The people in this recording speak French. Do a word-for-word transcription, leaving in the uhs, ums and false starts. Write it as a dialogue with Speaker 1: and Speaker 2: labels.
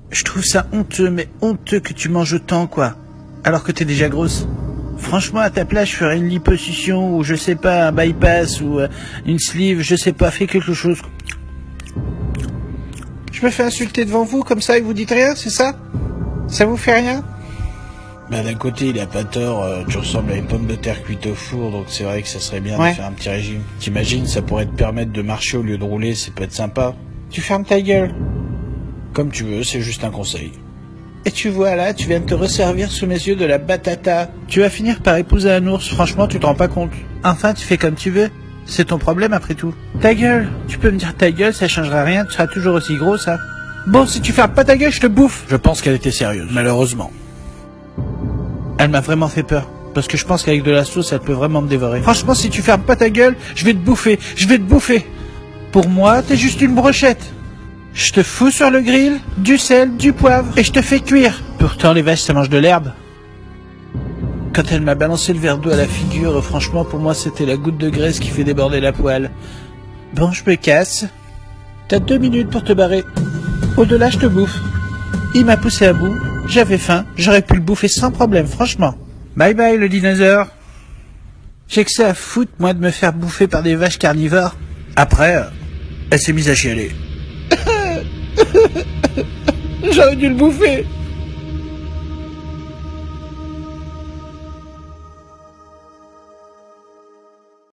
Speaker 1: Je trouve ça honteux, mais honteux que tu manges autant, quoi. Alors que t'es déjà grosse. Franchement, à ta place, je ferais une liposuction, ou je sais pas, un bypass, ou euh, une sleeve, je sais pas, fais quelque chose. Je me fais insulter devant vous, comme ça, et vous dites rien, c'est ça? Ça vous fait rien? Bah d'un côté, il a pas tort, euh, tu ressembles à une pomme de terre cuite au four, donc c'est vrai que ça serait bien ouais. de faire un petit régime. T'imagines, ça pourrait te permettre de marcher au lieu de rouler, ça peut être sympa. Tu fermes ta gueule. Comme tu veux, c'est juste un conseil. Et tu vois là, tu viens de te resservir sous mes yeux de la batata. Tu vas finir par épouser un ours, franchement tu te rends pas compte. Enfin, tu fais comme tu veux. C'est ton problème après tout. Ta gueule, tu peux me dire ta gueule, ça changera rien, tu seras toujours aussi gros ça. Bon, si tu fermes pas ta gueule, je te bouffe. Je pense qu'elle était sérieuse, malheureusement. Elle m'a vraiment fait peur. Parce que je pense qu'avec de la sauce, elle peut vraiment me dévorer. Franchement, si tu fermes pas ta gueule, je vais te bouffer. Je vais te bouffer. Pour moi, t'es juste une brochette. Je te fous sur le grill, du sel, du poivre, et je te fais cuire. Pourtant, les vaches, ça mange de l'herbe. Quand elle m'a balancé le verre d'eau à la figure, franchement, pour moi, c'était la goutte de graisse qui fait déborder la poêle. Bon, je me casse. T'as deux minutes pour te barrer. Au-delà, je te bouffe. Il m'a poussé à bout. J'avais faim. J'aurais pu le bouffer sans problème, franchement. Bye bye, le dinosaure. J'ai que ça à foutre, moi, de me faire bouffer par des vaches carnivores. Après, elle s'est mise à chialer. J'aurais dû le bouffer.